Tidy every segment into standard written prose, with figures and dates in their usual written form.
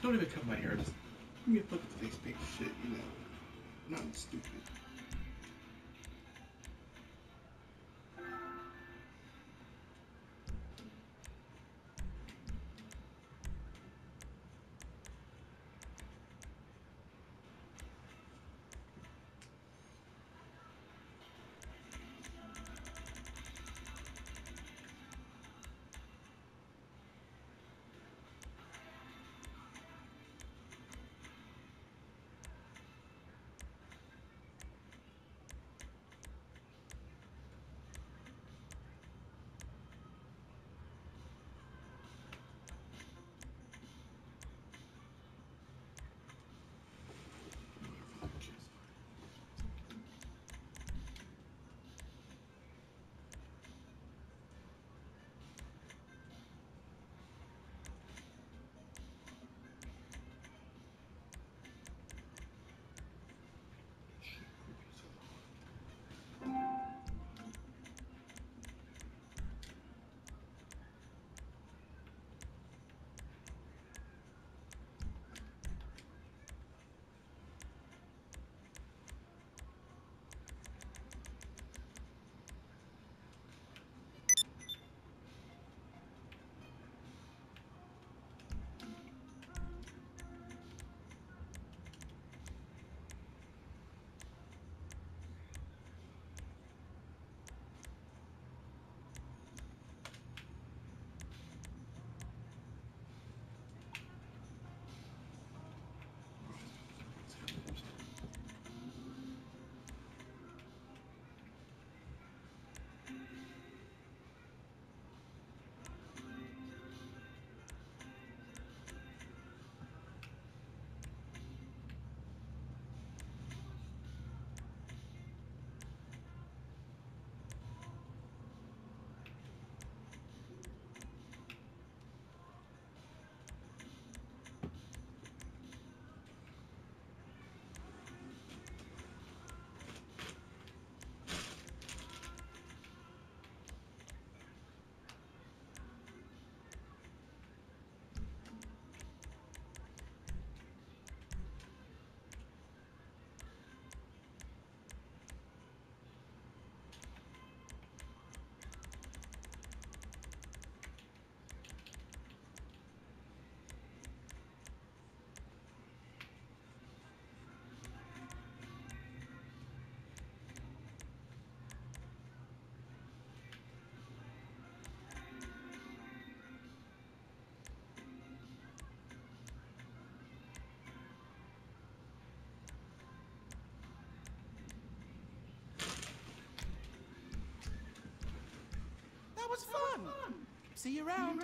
Don't even cut my hair. Just give me a fucking face paint shit, you know. Nothing stupid. That was fun. See you around.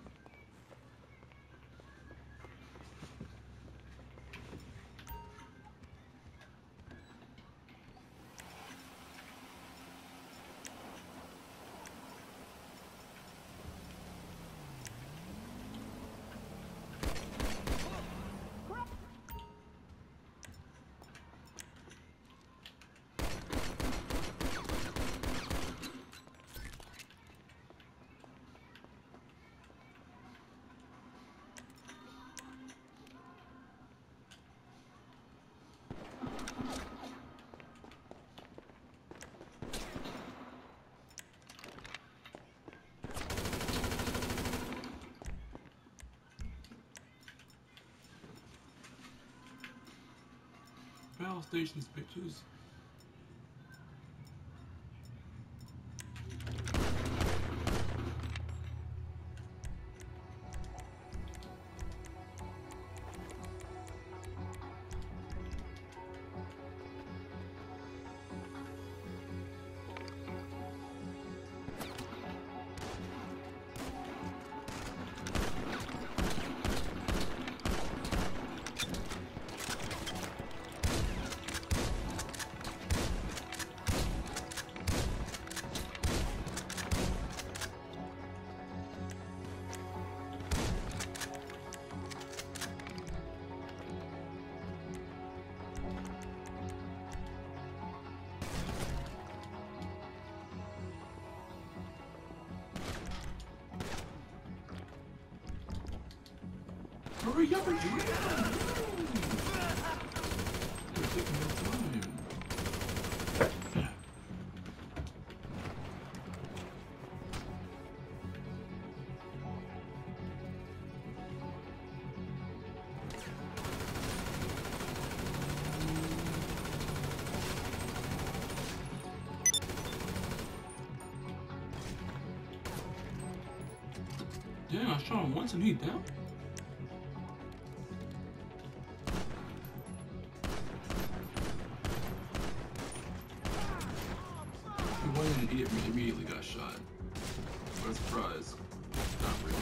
Battle stations, bitches. Hurry up and do it! You're taking your time. Damn, I shot him once and he down? He went in and he immediately got shot. What a surprise. Not real.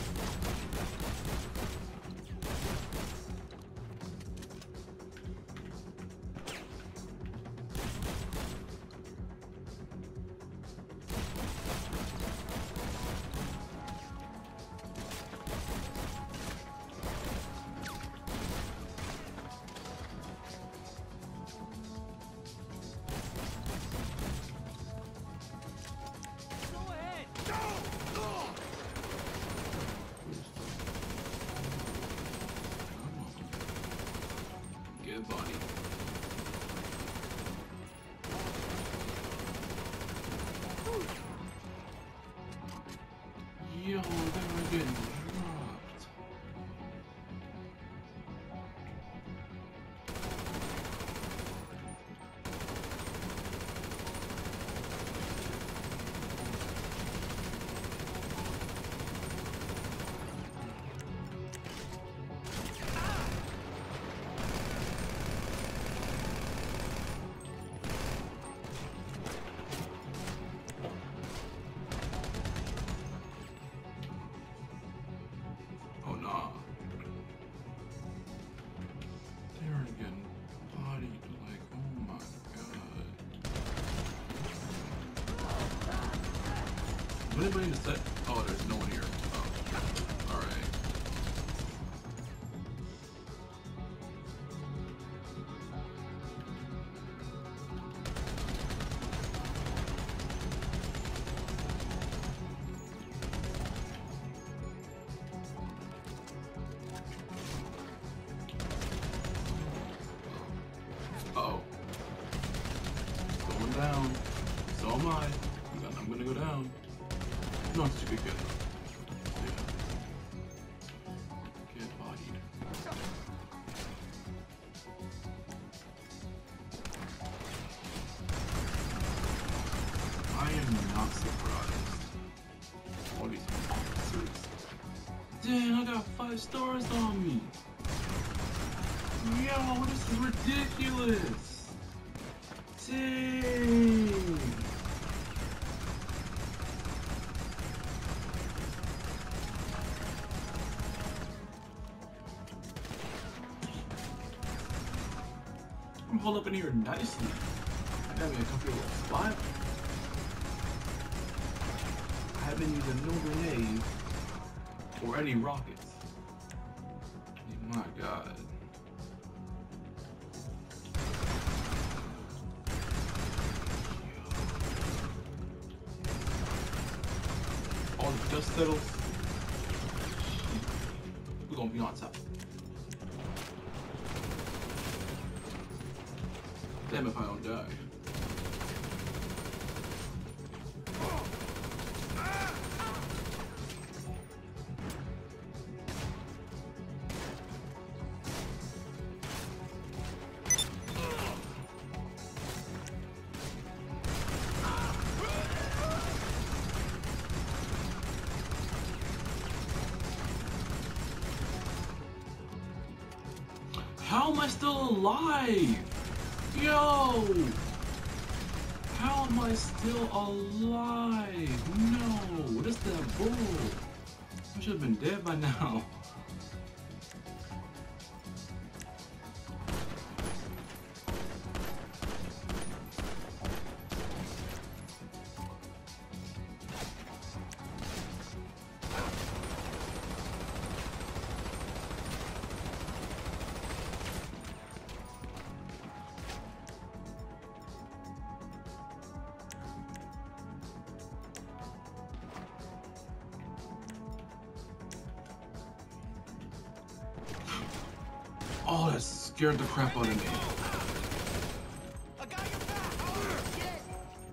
Good body. Yo, they were getting dropped. Oh nah. They are getting bodied like, oh my god. Is anybody in the set? Oh, there's no one here. Oh, alright. Uh-oh. Going down. So am I. I'm gonna go down. No, it's a good guy. Yeah. Get bodied. I am not surprised. All these monsters. Dang, I got 5 stars on me. Yo, this is ridiculous! Dang! I'm holed up in here nicely. I got me a comfortable spot. I haven't used no grenade or any rockets. My god. All the dust settles. We're gonna be on top. Damn if I don't die. How am I still alive? Yo! How am I still alive? No! What is that bull? I should have been dead by now. scared the crap out of me. I got your back. Oh, shit.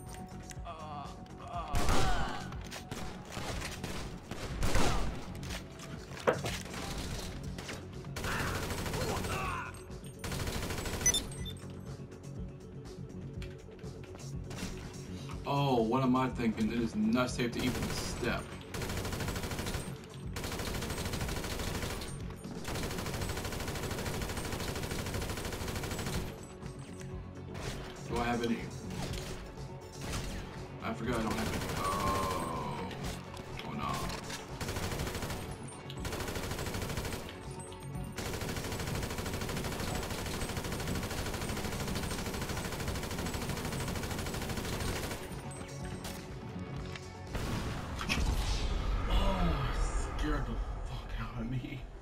Oh, what am I thinking? It is not safe to even step. Do I have any? I forgot I don't have any. Oh. Oh no. Oh, scared the fuck out of me.